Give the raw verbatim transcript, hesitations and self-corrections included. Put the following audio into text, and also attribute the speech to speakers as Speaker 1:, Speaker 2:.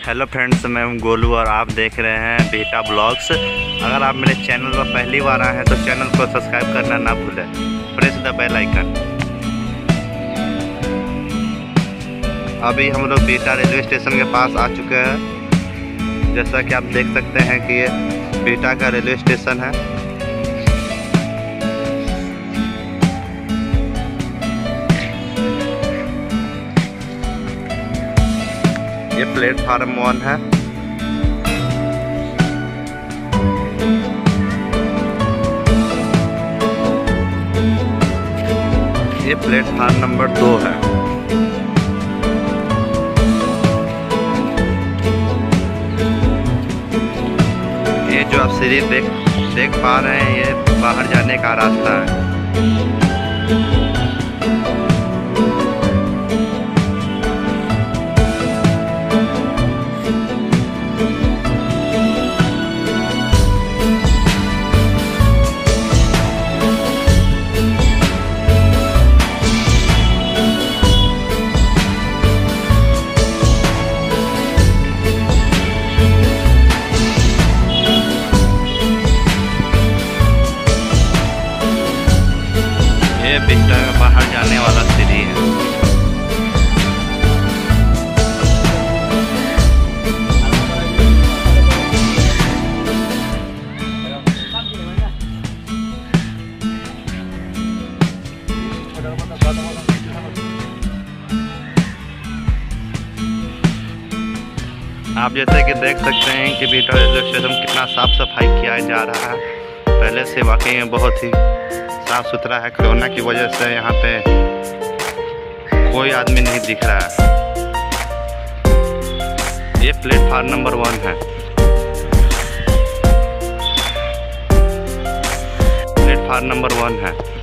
Speaker 1: Hello friends, मैं हूं गोलू और आप देख रहे हैं बीटा ब्लॉग्स। अगर आप मेरे चैनल पर पहली बार आए हैं तो चैनल को सब्सक्राइब करना ना भूलें। Press the bell icon. अभी हम लोग बीटा रेलवे स्टेशन के पास आ चुके हैं। जैसा कि आप देख सकते हैं कि ये बीटा का रेलवे स्टेशन है। ये प्लेटफार्म वन है। ये प्लेटफार्म नंबर दो है। ये जो आप सीढ़ी देख देख पा रहे हैं, ये बाहर जाने का रास्ता है। ये बिहटा का बाहर जाने वाला सीढ़ी है। आप जैसे कि देख सकते हैं कि बीटा रेलवे स्टेशन कितना साफ सफाई किया जा रहा है। पहले से वाकई में बहुत ही साफ सुथरा है। कोरोना की वजह से यहाँ पे कोई आदमी नहीं दिख रहा है। ये प्लेटफार्म नंबर वन है। प्लेटफार्म नंबर वन है।